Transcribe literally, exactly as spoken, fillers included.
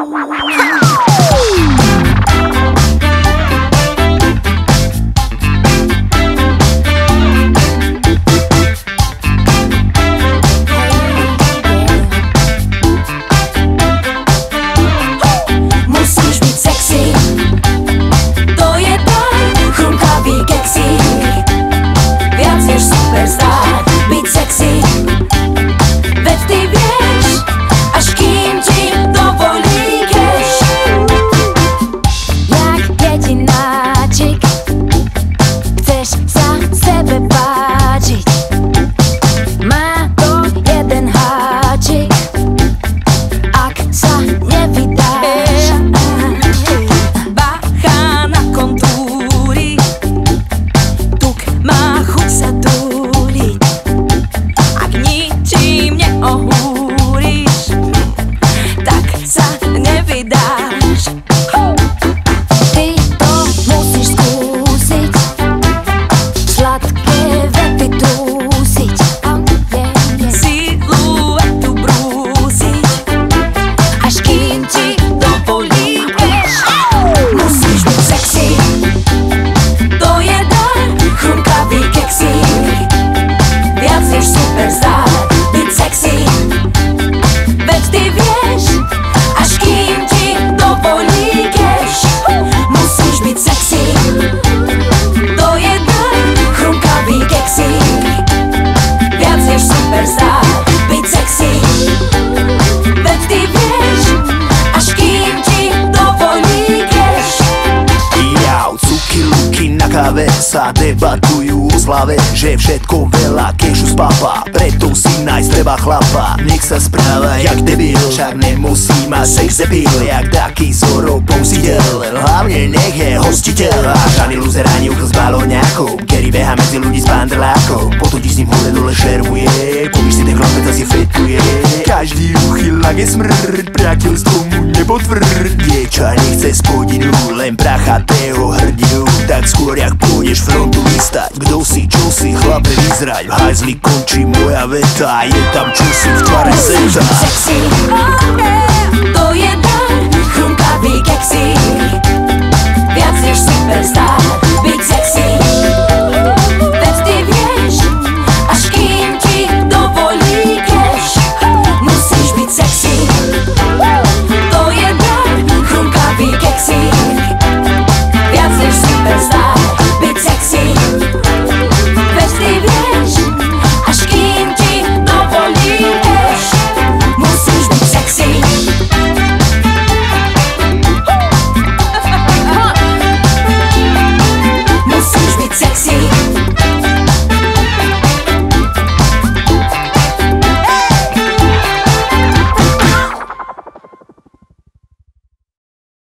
Sa debatujú o slave, že všetko veľa kešu spápa, preto si nájsť treba chlapa. Nech sa správa jak debil, však nemusí mať sex appeal, jak taký Zorro pouzidel, hlavne nech je hostiteľ. A žádny loser ani uchl s balóňakom, ktorý beha medzi ľudí s pandelákom, potom ti s ním hore dole šervuje, povíš si ten chlapec a si fetuje. Každý uchylák je smrd, priateľstvo mu nepotvrd. Dieča nechce spodinu, len prachatého hrdinu, tak skôr jak pôjdeš frontu vystať. Kto si, čo si, chlape vyzrať, v hajzli končí moja veta, je tam čosi v tvare seta.